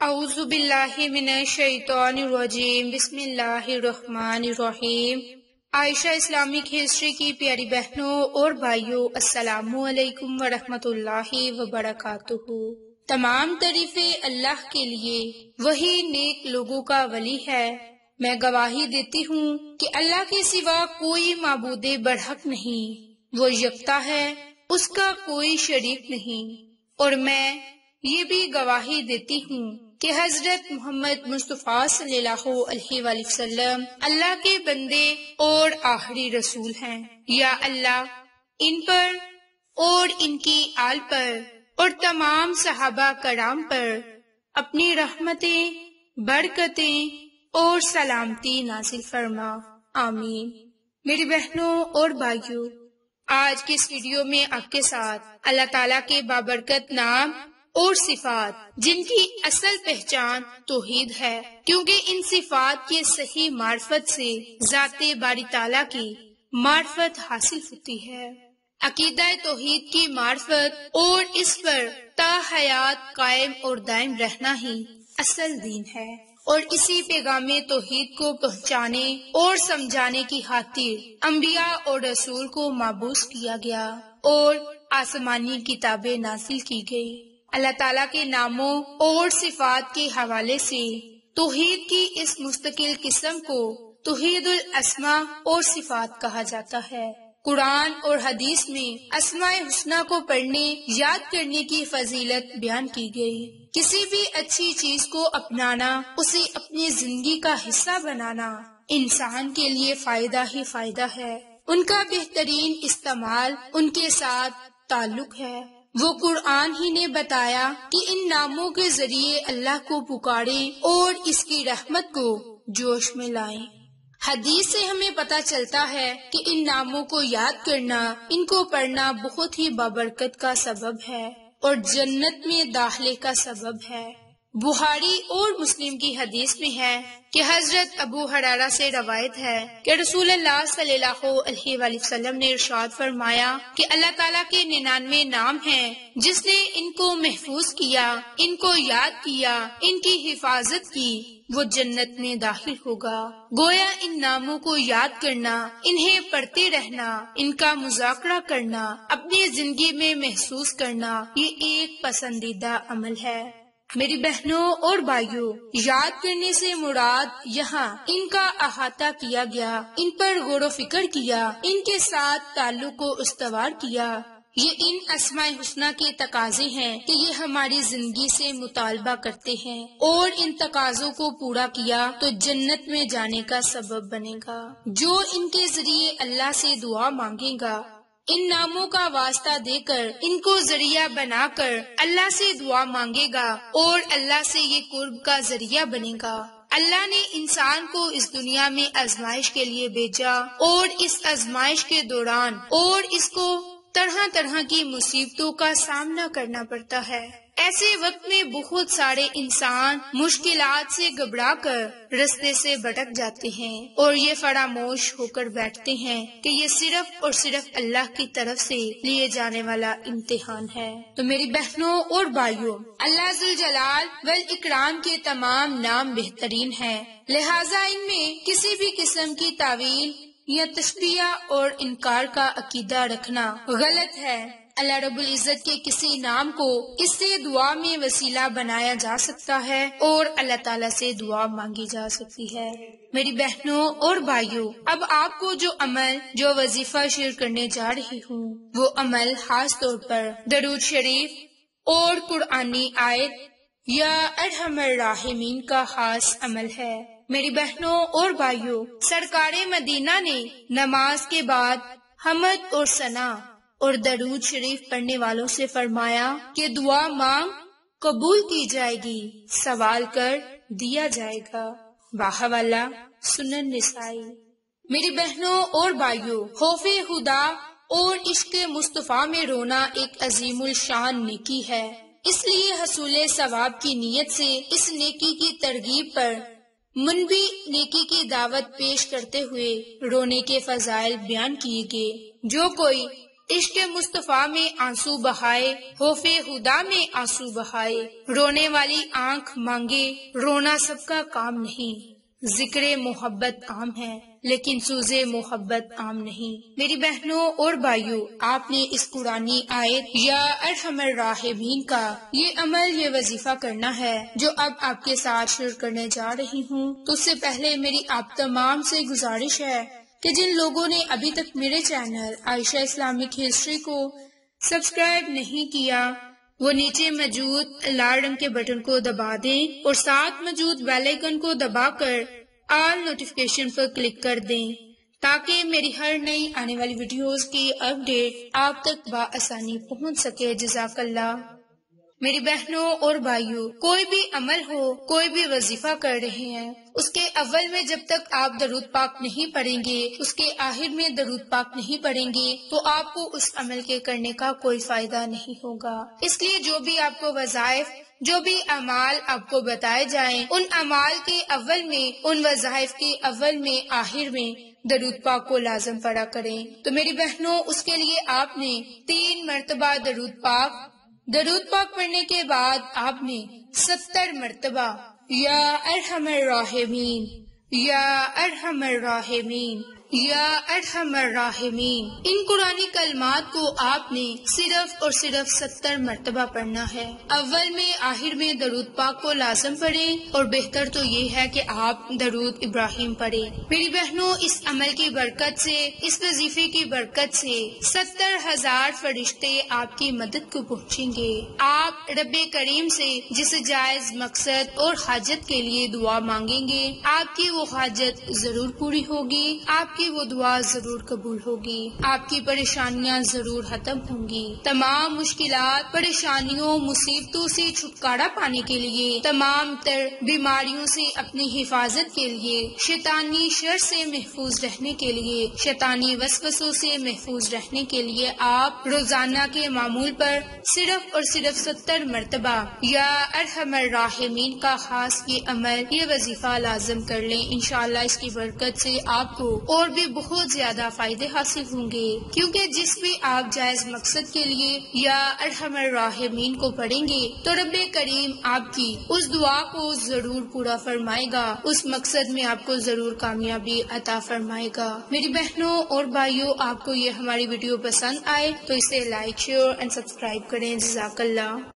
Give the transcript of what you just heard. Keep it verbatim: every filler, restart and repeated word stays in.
اعوذ باللہ من الشیطان الرجیم، بسم اللہ الرحمن الرحیم۔ عائشہ اسلامک ہسٹری کی پیاری بہنوں اور بھائیوں، السلام علیکم ورحمۃ اللہ وبرکاتہ۔ تمام تعریفیں اللہ کے لیے، وہی نیک لوگوں کا ولی ہے۔ میں گواہی دیتی ہوں کہ اللہ کے سوا کوئی معبود برحق نہیں، وہ یکتا ہے، اس کا کوئی شریک نہیں۔ اور میں یہ بھی گواہی دیتی ہوں کہ حضرت محمد مصطفیٰ صلی اللہ علیہ وآلہ وسلم اللہ کے بندے اور آخری رسول ہیں۔ یا اللہ ان پر اور ان کی آل پر اور تمام صحابہ کرام پر اپنی رحمتیں، برکتیں اور سلامتی نازل فرما، آمین۔ میری بہنوں اور بھائیوں، آج کے اس ویڈیو میں آپ کے ساتھ اللہ تعالیٰ کے بابرکت نام اور صفات، جن کی اصل پہچان توحید ہے، کیونکہ ان صفات کے صحیح معرفت سے ذات باری تعالیٰ کی معرفت حاصل ہوتی ہے۔ عقیدہ توحید کی معرفت اور اس پر تا حیات قائم اور دائم رہنا ہی اصل دین ہے، اور اسی پیغام توحید کو پہنچانے اور سمجھانے کی خاطر انبیاء اور رسول کو مبعوث کیا گیا اور آسمانی کتابیں نازل کی گئی۔ اللہ تعالیٰ کے ناموں اور صفات کے حوالے سے توحید کی اس مستقل قسم کو توحید الاسماء اور صفات کہا جاتا ہے۔ قرآن اور حدیث میں اسماء حسنہ کو پڑھنے، یاد کرنے کی فضیلت بیان کی گئی۔ کسی بھی اچھی چیز کو اپنانا، اسے اپنی زندگی کا حصہ بنانا انسان کے لیے فائدہ ہی فائدہ ہے۔ ان کا بہترین استعمال ان کے ساتھ تعلق ہے۔ وہ قرآن ہی نے بتایا کہ ان ناموں کے ذریعے اللہ کو پکاریں اور اس کی رحمت کو جوش میں لائیں۔ حدیث سے ہمیں پتہ چلتا ہے کہ ان ناموں کو یاد کرنا، ان کو پڑھنا بہت ہی بابرکت کا سبب ہے اور جنت میں داخلے کا سبب ہے۔ بخاری اور مسلم کی حدیث میں ہے کہ حضرت ابو ہریرہ سے روایت ہے کہ رسول اللہ صلی اللہ علیہ وآلہ وسلم نے ارشاد فرمایا کہ اللہ تعالیٰ کے ننانوے نام ہیں، جس نے ان کو محفوظ کیا، ان کو یاد کیا، ان کی حفاظت کی، وہ جنت میں داخل ہوگا۔ گویا ان ناموں کو یاد کرنا، انہیں پڑھتے رہنا، ان کا مذاکرہ کرنا، اپنی زندگی میں محسوس کرنا، یہ ایک پسندیدہ عمل ہے۔ میری بہنوں اور بھائیوں، یاد کرنے سے مراد یہاں ان کا احاطہ کیا گیا، ان پر غور و فکر کیا، ان کے ساتھ تعلق کو استوار کیا۔ یہ ان اسماء حسنہ کے تقاضے ہیں کہ یہ ہماری زندگی سے مطالبہ کرتے ہیں، اور ان تقاضوں کو پورا کیا تو جنت میں جانے کا سبب بنے گا۔ جو ان کے ذریعے اللہ سے دعا مانگے گا، ان ناموں کا واسطہ دے کر، ان کو ذریعہ بنا کر اللہ سے دعا مانگے گا اور اللہ سے یہ قرب کا ذریعہ بنے گا۔ اللہ نے انسان کو اس دنیا میں آزمائش کے لیے بھیجا، اور اس آزمائش کے دوران اور اس کو طرح طرح کی مصیبتوں کا سامنا کرنا پڑتا ہے۔ ایسے وقت میں بہت سارے انسان مشکلات سے گھبرا کر رستے سے بھٹک جاتے ہیں اور یہ فراموش ہو کر بیٹھتے ہیں کہ یہ صرف اور صرف اللہ کی طرف سے لیے جانے والا امتحان ہے۔ تو میری بہنوں اور بھائیوں، اللہ ذوالجلال والاکرام کے تمام نام بہترین ہیں، لہٰذا ان میں کسی بھی قسم کی تعویل یا تشبیہ اور انکار کا عقیدہ رکھنا غلط ہے۔ اللہ رب العزت کے کسی نام کو اس سے دعا میں وسیلہ بنایا جا سکتا ہے اور اللہ تعالیٰ سے دعا مانگی جا سکتی ہے۔ میری بہنوں اور بھائیوں، اب آپ کو جو عمل، جو وظیفہ شیئر کرنے جا رہی ہوں، وہ عمل خاص طور پر درود شریف اور قرآنی آیت یا ارحم الراحمین کا خاص عمل ہے۔ میری بہنوں اور بھائیوں، سرکار مدینہ نے نماز کے بعد حمد اور ثنا اور درود شریف پڑھنے والوں سے فرمایا کہ دعا مانگ قبول کی جائے گی، سوال کر دیا جائے گا۔ باحوالہ سنن نسائی۔ میری بہنوں اور بھائیوں، خوف خدا اور عشق مصطفیٰ میں رونا ایک عظیم الشان نیکی ہے، اس لیے حصول ثواب کی نیت سے اس نیکی کی ترغیب پر منبی نیکی کی دعوت پیش کرتے ہوئے رونے کے فضائل بیان کیے گئے۔ جو کوئی عشق مصطفیٰ میں آنسو بہائے، خوف خدا میں آنسو بہائے، رونے والی آنکھ مانگے، رونا سب کا کام نہیں، ذکر محبت عام ہے لیکن سوز محبت عام نہیں۔ میری بہنوں اور بھائیوں، آپ نے اس قرآنی آیت یا ارحم الراحمین کا یہ عمل، یہ وظیفہ کرنا ہے جو اب آپ کے ساتھ شیئر کرنے جا رہی ہوں۔ تو اس سے پہلے میری آپ تمام سے گزارش ہے کہ جن لوگوں نے ابھی تک میرے چینل عائشہ اسلامک ہسٹری کو سبسکرائب نہیں کیا، وہ نیچے موجود لال رنگ کے بٹن کو دبا دیں اور ساتھ موجود بیل آئیکن کو دبا کر آل نوٹیفیکیشن پر کلک کر دیں تاکہ میری ہر نئی آنے والی ویڈیوز کی اپ ڈیٹ آپ تک بآسانی پہنچ سکے۔ جزاک اللہ۔ میری بہنوں اور بھائیوں، کوئی بھی عمل ہو، کوئی بھی وظیفہ کر رہے ہیں، اس کے اول میں جب تک آپ درود پاک نہیں پڑھیں گے، اس کے آخر میں درود پاک نہیں پڑھیں گے تو آپ کو اس عمل کے کرنے کا کوئی فائدہ نہیں ہوگا۔ اس لیے جو بھی آپ کو وظائف، جو بھی اعمال آپ کو بتائے جائیں، ان اعمال کے اول میں، ان وظائف کے اول میں، آخر میں درود پاک کو لازم پڑھا کریں۔ تو میری بہنوں، اس کے لیے آپ نے تین مرتبہ درود پاک درود پاک پڑھنے کے بعد آپ نے ستر مرتبہ یا ارحم الراحمین، یا ارحم الراحمین، یا ارحم الراحمین، ان قرآنی کلمات کو آپ نے صرف اور صرف ستر مرتبہ پڑھنا ہے۔ اول میں، آخر میں درود پاک کو لازم پڑھیں اور بہتر تو یہ ہے کہ آپ درود ابراہیم پڑھیں۔ میری بہنوں، اس عمل کی برکت سے، اس وظیفے کی برکت سے ستر ہزار فرشتے آپ کی مدد کو پہنچیں گے۔ آپ رب کریم سے جس جائز مقصد اور حاجت کے لیے دعا مانگیں گے، آپ کی وہ حاجت ضرور پوری ہوگی، آپ کی وہ دعا ضرور قبول ہوگی، آپ کی پریشانیاں ضرور ختم ہوں گی۔ تمام مشکلات، پریشانیوں، مصیبتوں سے چھٹکارا پانے کے لیے، تمام تر بیماریوں سے اپنی حفاظت کے لیے، شیطانی شر سے محفوظ رہنے کے لیے، شیطانی وسوسوں سے محفوظ رہنے کے لیے آپ روزانہ کے معمول پر صرف اور صرف ستر مرتبہ یا ارحم الراحمین کا خاص یہ عمل، یہ وظیفہ لازم کر لیں۔ انشاءاللہ اس کی برکت سے آپ کو اور بھی بہت زیادہ فائدے حاصل ہوں گے، کیونکہ جس بھی آپ جائز مقصد کے لیے یا ارحم الراحمین کو پڑھیں گے تو رب کریم آپ کی اس دعا کو ضرور پورا فرمائے گا، اس مقصد میں آپ کو ضرور کامیابی عطا فرمائے گا۔ میری بہنوں اور بھائیوں، آپ کو یہ ہماری ویڈیو پسند آئے تو اسے لائک، شیئر اینڈ سبسکرائب کریں۔ جزاک اللہ۔